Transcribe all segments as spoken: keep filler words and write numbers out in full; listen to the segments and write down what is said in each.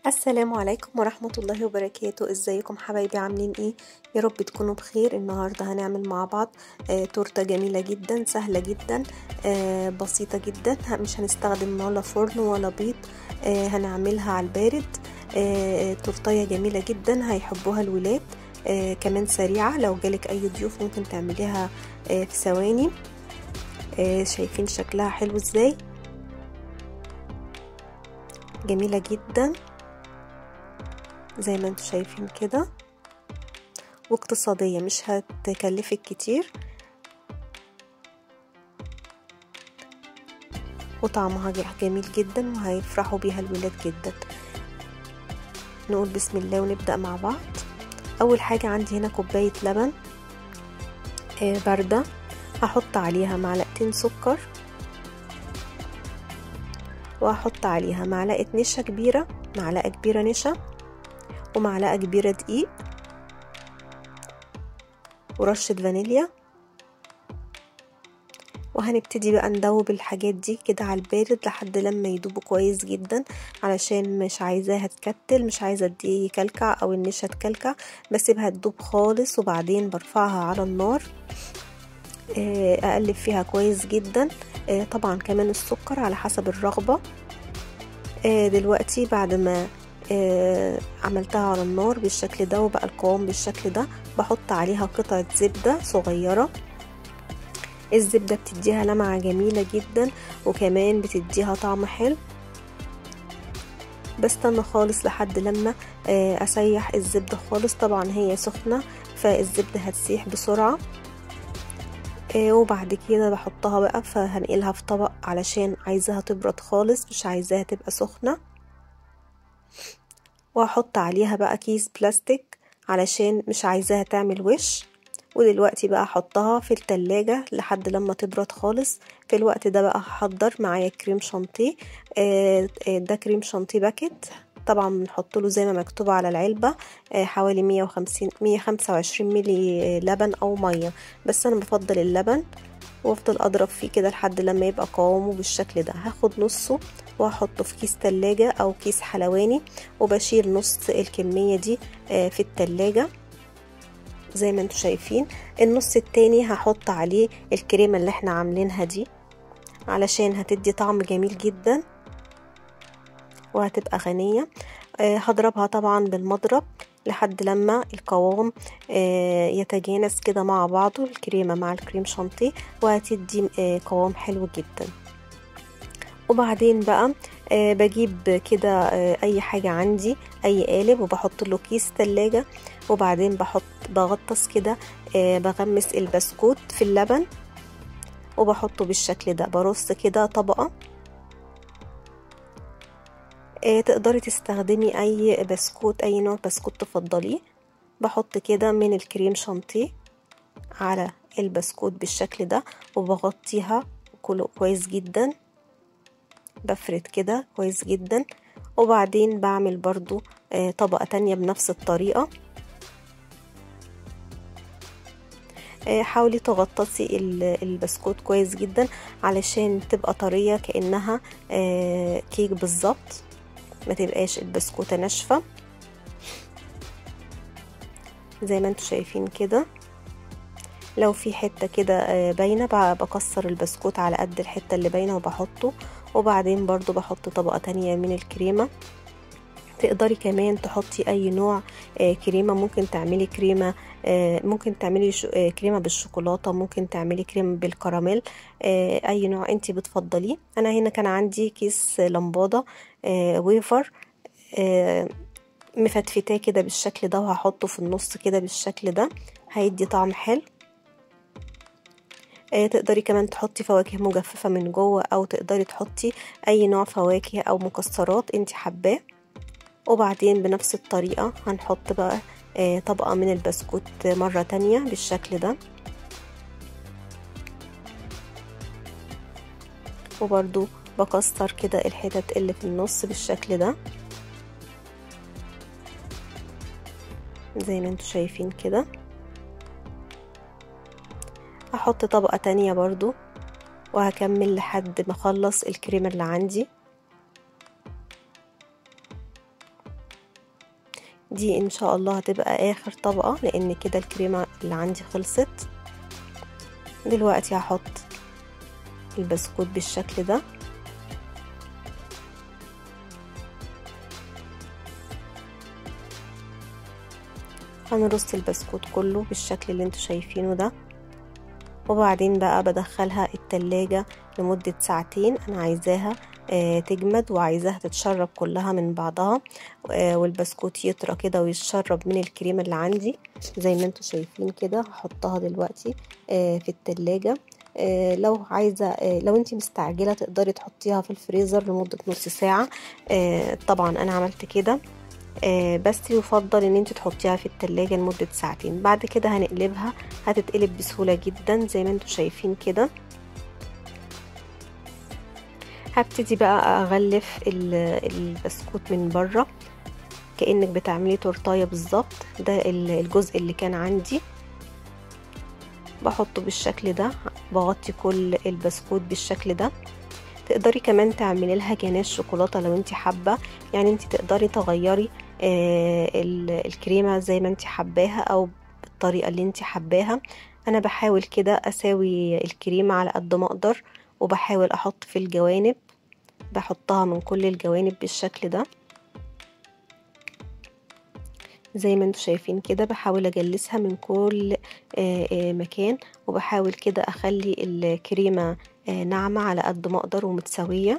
السلام عليكم ورحمة الله وبركاته. ازيكم حبايبي؟ عاملين ايه؟ يا رب تكونوا بخير. النهاردة هنعمل مع بعض آه تورتة جميلة جدا، سهلة جدا، آه بسيطة جدا. مش هنستخدم ولا فرن ولا بيض، آه هنعملها على البارد. آه تورتية جميلة جدا هيحبوها الولاد، آه كمان سريعة. لو جالك اي ضيوف ممكن تعمليها آه في ثواني. آه شايفين شكلها حلو ازاي؟ جميلة جدا زي ما انتوا شايفين كده، واقتصادية مش هتكلفك كتير، وطعمها جميل جدا وهيفرحوا بيها الولاد جدا. نقول بسم الله ونبدأ مع بعض. اول حاجة عندي هنا كوباية لبن آه باردة، هحط عليها معلقتين سكر، وهحط عليها معلقة نشا كبيرة، معلقة كبيرة نشا، ومعلقة كبيرة دقيق، ورشة فانيليا. وهنبتدي بقى ندوب الحاجات دي كده على البارد لحد لما يدوبوا كويس جدا، علشان مش عايزاها تكتل، مش عايزه الدقيق يكلكع او النشا تكلكع، بسيبها تدوب خالص وبعدين برفعها على النار، اقلب فيها كويس جدا. طبعا كمان السكر على حسب الرغبه. دلوقتي بعد ما عملتها على النار بالشكل ده وبقى القوام بالشكل ده، بحط عليها قطعه زبده صغيره. الزبدة بتديها لمعة جميلة جدا وكمان بتديها طعم حلو. بستنى خالص لحد لما اسيح الزبدة خالص، طبعا هي سخنة فالزبدة هتسيح بسرعة. وبعد كده بحطها بقى، فهنقلها في طبق علشان عايزاها تبرد خالص، مش عايزاها تبقى سخنة. وهحط عليها بقى كيس بلاستيك علشان مش عايزاها تعمل وش. ودلوقتي بقى احطها في التلاجة لحد لما تبرد خالص. في الوقت ده بقى هحضر معايا كريم شانتيه. ده كريم شانتيه باكت، طبعا بنحط له زي ما مكتوب على العلبة حوالي مية وخمسين مية وخمسة وعشرين ملي لبن او مية، بس انا بفضل اللبن. وافضل اضرب فيه كده لحد لما يبقى قوامه بالشكل ده. هاخد نصه وهحطه في كيس تلاجة او كيس حلواني، وبشيل نص الكمية دي في التلاجة زي ما انتوا شايفين. النص التاني هحط عليه الكريمة اللي احنا عاملينها دي علشان هتدي طعم جميل جدا وهتبقى غنية. آه هضربها طبعا بالمضرب لحد لما القوام آه يتجانس كده مع بعضه، الكريمة مع الكريم شانتيه، وهتدي آه قوام حلو جدا. وبعدين بقى آه بجيب كده آه اي حاجة عندي، اي قالب، وبحط له كيس تلاجة، وبعدين بحط بغطس كده آه بغمس البسكوت في اللبن وبحطه بالشكل ده، برص كده طبقة. آه تقدري تستخدمي اي بسكوت، اي نوع بسكوت تفضليه. بحط كده من الكريم شانتيه على البسكوت بالشكل ده، وبغطيها كله كويس جدا، بفرد كده كويس جدا. وبعدين بعمل برضو آه طبقة تانية بنفس الطريقة. آه حاولي تغطسي البسكوت كويس جدا علشان تبقى طرية كأنها آه كيك بالظبط، ما تبقاش البسكوتة ناشفة زي ما انتوا شايفين كده. لو في حتة كده آه باينة بكسر البسكوت على قد الحتة اللي باينة وبحطه. وبعدين برضو بحط طبقة تانية من الكريمة. تقدري كمان تحطي اي نوع آه كريمة، ممكن تعملي كريمة آه ممكن تعملي آه كريمة بالشوكولاتة، ممكن تعملي كريمة بالكراميل، آه اي نوع انتي بتفضليه. انا هنا كان عندي كيس لمبادة آه ويفر آه مفتفتاه كده بالشكل ده، وهحطه في النص كده بالشكل ده، هيدي طعم حلو. آه تقدري كمان تحطي فواكه مجففة من جوه، او تقدري تحطي اي نوع فواكه او مكسرات انتي حباه. وبعدين بنفس الطريقة هنحط بقى آه طبقة من البسكوت مرة تانية بالشكل ده، وبرضو بكسر كده الحتت اللي في النص بالشكل ده زي ما انتوا شايفين كده. هحط طبقة تانية برضو وهكمل لحد ما اخلص الكريمة اللي عندي. دي ان شاء الله هتبقى اخر طبقة، لان كده الكريمة اللي عندي خلصت. دلوقتي هحط البسكوت بالشكل ده، هنرص البسكوت كله بالشكل اللي انتوا شايفينه ده. وبعدين بقى بدخلها التلاجة لمدة ساعتين، انا عايزاها آه تجمد وعايزاها تتشرب كلها من بعضها، آه والبسكوت يطرى كده ويتشرب من الكريمة اللي عندي زي ما انتوا شايفين كده. هحطها دلوقتي آه في التلاجة. آه لو عايزة آه لو انتي مستعجلة تقدري تحطيها في الفريزر لمدة نص ساعة. آه طبعا انا عملت كده، آه بس يفضل ان انت تحطيها في التلاجة لمدة ساعتين. بعد كده هنقلبها، هتتقلب بسهولة جدا زي ما انتوا شايفين كده. هبتدي بقى اغلف البسكوت من بره كأنك بتعملي تورتايه بالظبط. ده الجزء اللي كان عندي بحطه بالشكل ده، بغطي كل البسكوت بالشكل ده. تقدري كمان تعملي لها جناش شوكولاته لو انت حابه، يعني انت تقدري تغيري آه الكريمه زي ما انت حباها او بالطريقه اللي انت حباها. انا بحاول كده اساوي الكريمه على قد ما اقدر، وبحاول احط في الجوانب، بحطها من كل الجوانب بالشكل ده زي ما انتوا شايفين كده. بحاول اجلسها من كل آه آه مكان، وبحاول كده اخلي الكريمه آه ناعمه على قد ما اقدر ومتساويه.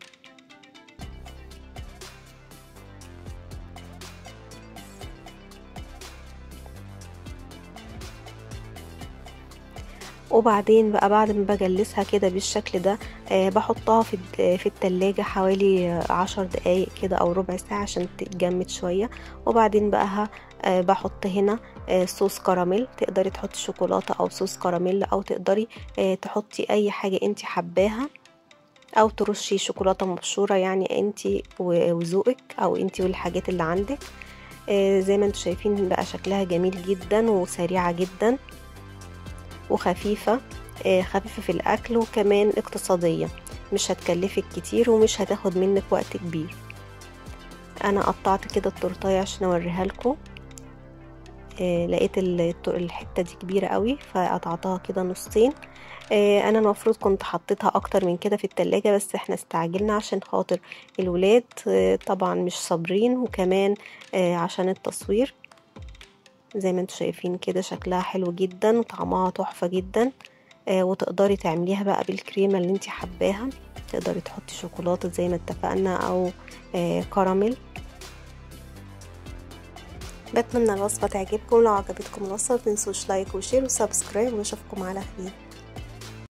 وبعدين بقى بعد ما بجلسها كده بالشكل ده آه بحطها في في التلاجة حوالي عشر دقايق كده او ربع ساعة عشان تتجمد شوية. وبعدين بقى آه بحط هنا آه صوص كراميل. تقدري تحطي شوكولاتة او صوص كراميل، او تقدري آه تحطي اي حاجة انت حباها، او ترشي شوكولاتة مبشورة يعني انت وذوقك او انت والحاجات اللي عندك. آه زي ما انتوا شايفين بقى شكلها جميل جدا وسريعة جدا وخفيفة، آه خفيفة في الأكل وكمان اقتصادية، مش هتكلفك كتير ومش هتاخد منك وقت كبير. أنا قطعت كده التورتاية عشان أوريها لكم. آه لقيت الحتة دي كبيرة قوي فقطعتها كده نصين. آه أنا المفروض كنت حطيتها أكتر من كده في التلاجة، بس احنا استعجلنا عشان خاطر الولاد آه طبعا مش صابرين، وكمان آه عشان التصوير. زي ما انتوا شايفين كده شكلها حلو جدا وطعمها تحفة جدا. آه وتقدري تعمليها بقى بالكريمة اللي انت حباها. تقدري تحطي شوكولاتة زي ما اتفقنا او آه كراميل. بتمنى الوصفة تعجبكم. لو عجبتكم الوصفة متنسوش لايك وشير وسبسكرايب، واشوفكم على خير.